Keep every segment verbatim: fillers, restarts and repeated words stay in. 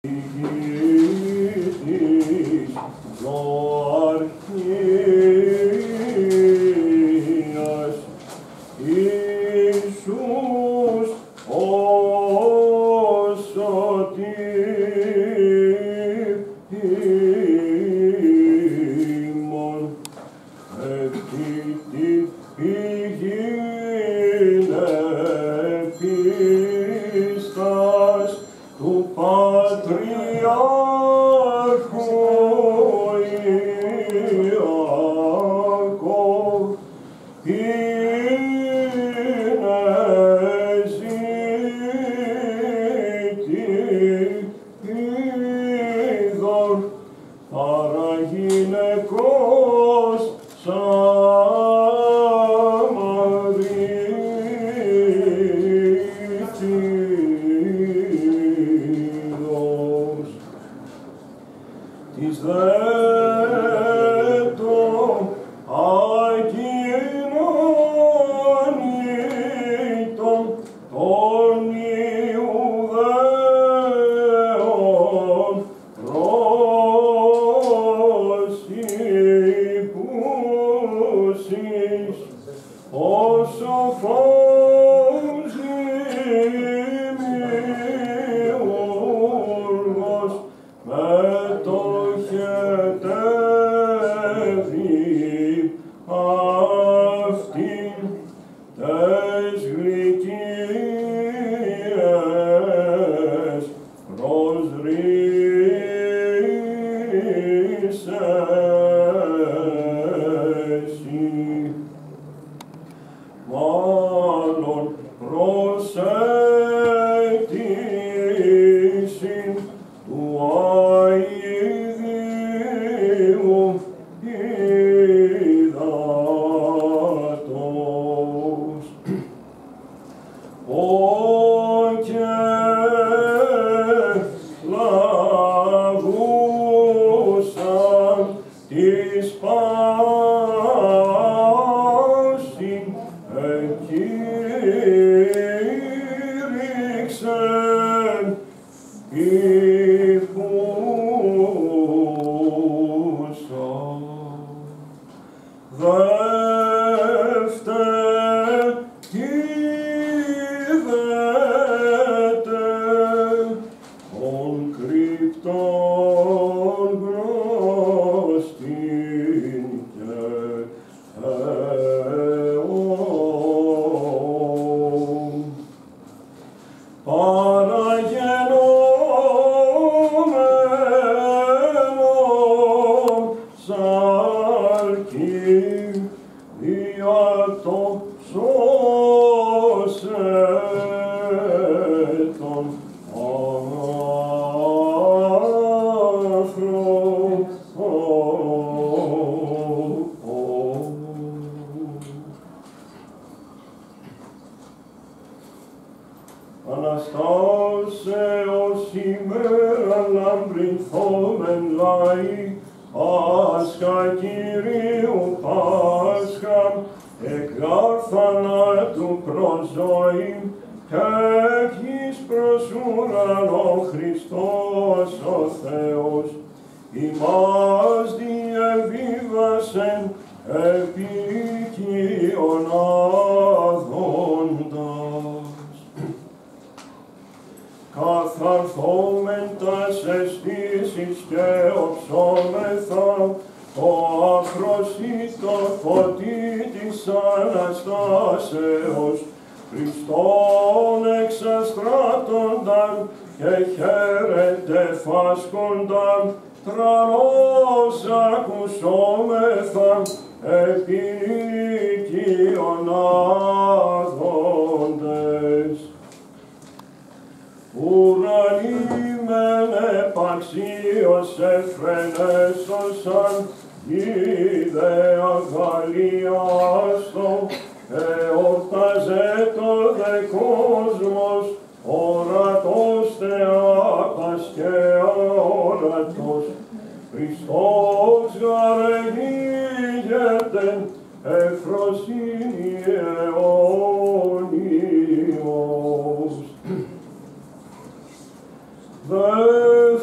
The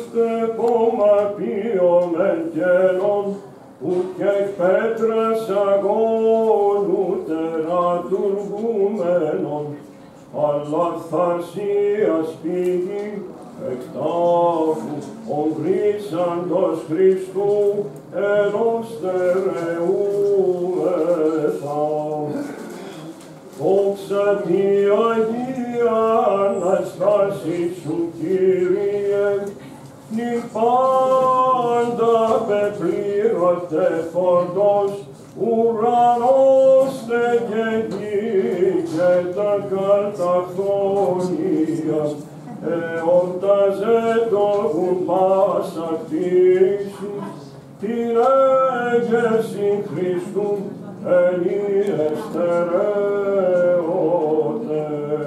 πέτρας αγώνου τερατουργούμενον, αλλά θαρσίας πηγή εκ τάφου ομπρίσαντος Χριστού ερωστερεούμεθα. Δόξα τη Αγία Αναστάση σου, Κύριε, νη πάντα πεπλήρωτε φωτός, ουρανός τε και γη και τα καταχθόνια, εορταζέτο βουν πάσα κτήση, την έγερση Χριστού εν ιεστερεώτε.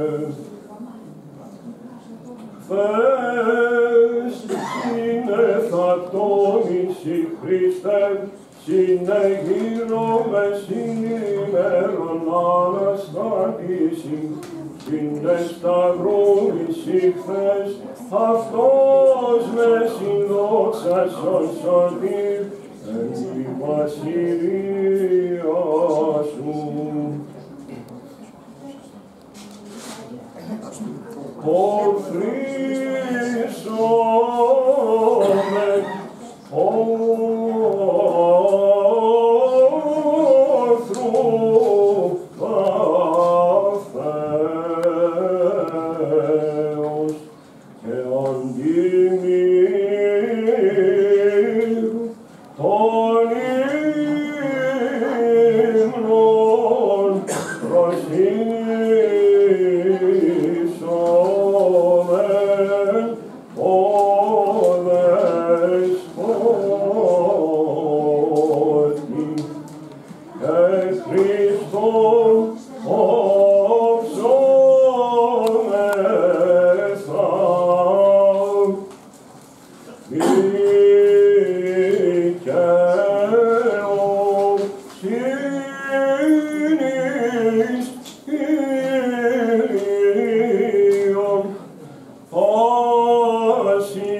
Χθες συνεφακτόμηση Χριστέ, συνεγείρωμε σήμερον αναστάτηση, συνεσταυρούμηση χθες, αυτός με συνδόξασον σωτήρ, εν τη βασιλεία σου. Οφρίσομαι, όθρου καφέως και αντιμήρου των ύμνων προσύσσομεν ο Δεσπότη και Χριστόν όψομεθα. Δικαιοσύνης Κύριον, πάση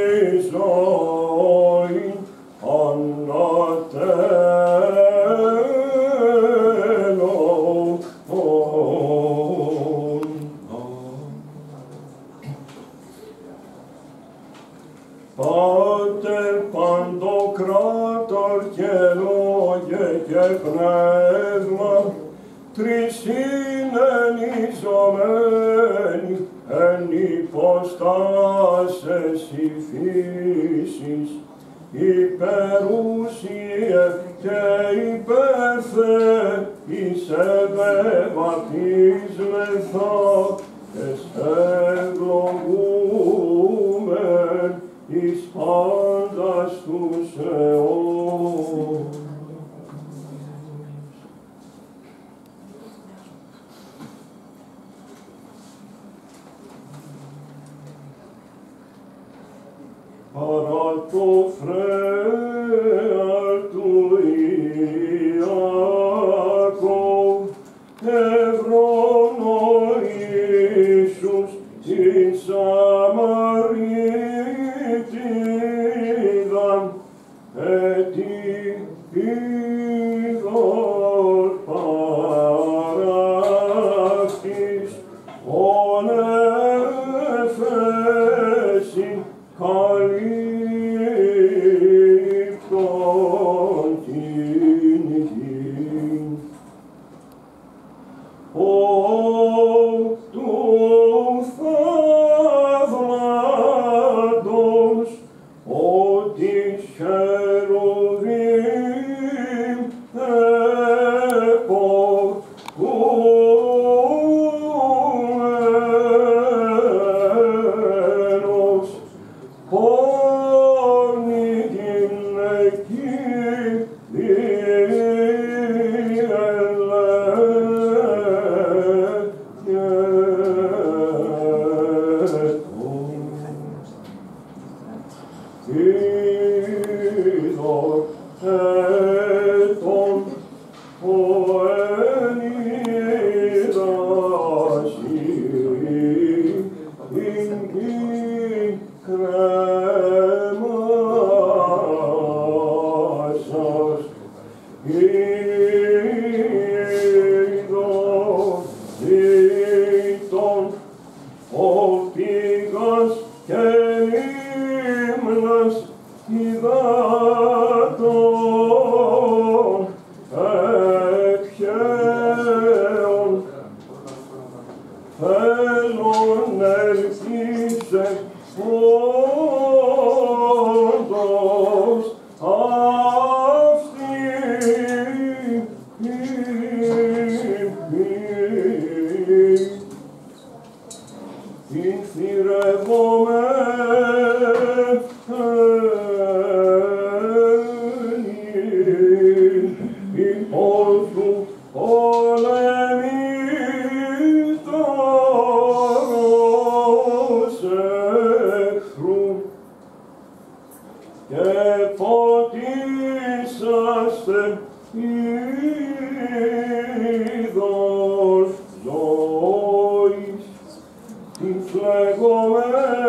ζωή ανατέλων. Πάτερ παντοκράτορ και λόγε και πνεύμα, τρισυνενιζομένοι εν υποστάσες η φύσης, υπερούσιε και υπέρθε εις ευεβαπτίσμεθα και ευλογούμεν εις πάντας τους αιώνας. Παρά το φρέαρ του Ιακώβ, ευρωνοήσους την Σαμαρίτιδαν, έτι είδωρ παράκτης, ον εφέσιν καλύπτον την γην. Ο του θαύματος, ότι χερουβίμ εποκούμενος, πόνη γυναική είδωρ έτον ο ενίδασι ειν γη κρέμασας. ύμνος υδάτων εκχέων θέλουν ελπίσε όντως αυτή την θηρευομένη υπόλθου πολεμήτωρος εχθρού και ποτίσαστε είδος ζωής την φλεγωμένη